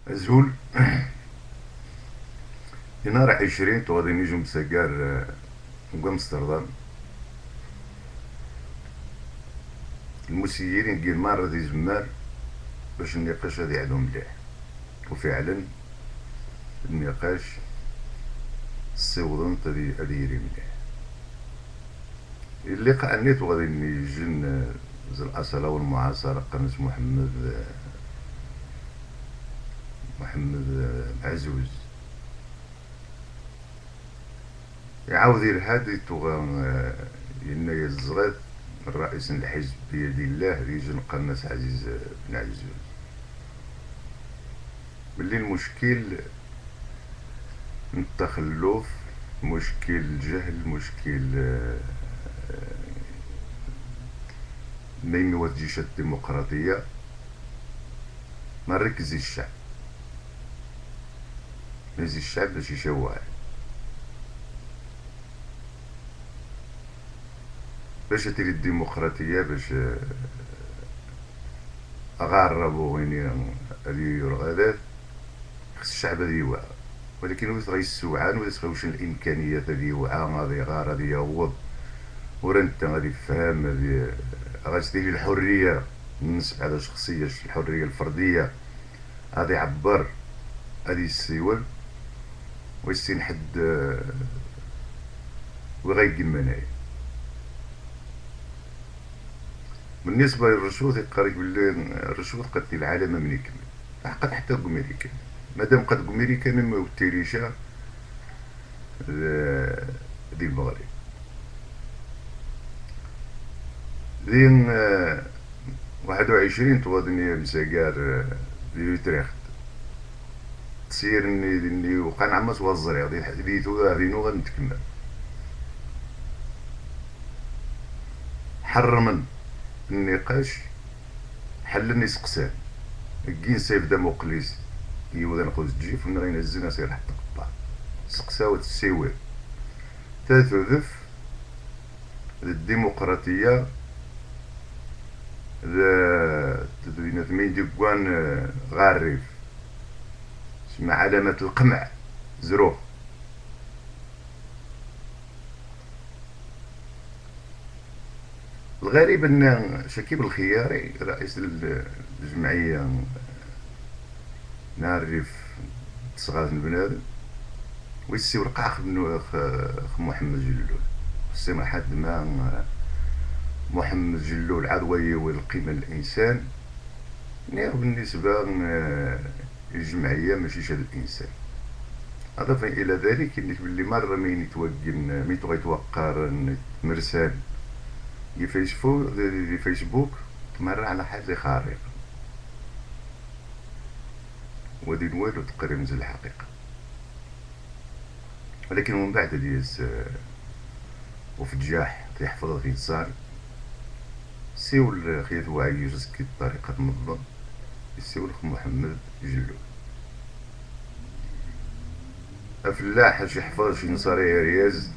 زول نهار 20 غادي نيجو مسكار امستردام. المسيرين كي مرة دي زمار باش النقاش هادي عندهم مليح، وفعلا النقاش صوضنت هادي يري مليح. اللقاء نيت وغادي نيجن ز الأصالة والمعاصرة قناة محمد معزوز يعاود يرهاد توغا ينا الزغاد الرئيس الحزب بيد الله ريجن قناص عزيز بن عزوز. باللي المشكل التخلف، مشكل الجهل، مشكل ما يوجهش الديمقراطية، ما نركزي الشعب، نزي الشعب باش يشوع، باش تري الديمقراطية، باش أغاربو وين هادي يرغادات، خص الشعب هادي يوعى. ولكن واش غيسوعان ولا تخوش الامكانيات هادي يوعى، غادي يغار، غادي يغوض، ورا انت غادي يفهم، غادي غتدير الحريه بالنسبه على شخصيه، الحريه الفرديه، غادي يعبر، غادي يسيول ويستين حد وغيقيم منايا. بالنسبه للرشوة يقارك باللي الرشوة قد العالم من يكمل، قد حتى أمريكا، مادام قد أمريكا ما وتيريشا دي المغرب. لين 21 توضني مساقار ليوتريخت تصير اني وقع نعمس وزري غادي تو غادي غنتكمل حرمن النقاش، حلني سقسان كين سيف دموقليس يوضا نخوز الجيف ونا غينزلنا سير حتى قطع سقساوة السيوير تاثذف الديمقراطية تدوينا ثمين ديكوان غاريف اسمها علامة القمع زروق. الغريب ان شكيب الخياري رئيس الجمعية نعرف تصغار البنادم ويسي ورقع خ محمد جلول السي حد ما محمد جلول عضوي والقيمة الإنسان بالنسبة للجمعية ماشي شاد الإنسان. أضافا إلى ذلك إنك باللي مرة مين يتوقن مين يتوقر مرسال دي فيسبوك مرة على حاجة خارقة ودي نوالو تقريبا من الحقيقة، ولكن من بعد ديس وفجاح تيحفظ في الصار سيول خيات وعي يجسكي بطريقة منظم سيول خ محمد جلول أفلاح شي حفظ شي نصاري رياز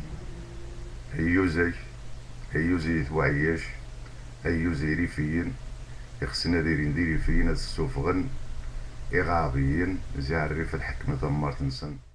هيوزي يتوعياش، هيوزي ريفيين يخصنا دايرين ديري فينا السوفغن إغاظيين زي عرف الحكمة مارتنسون.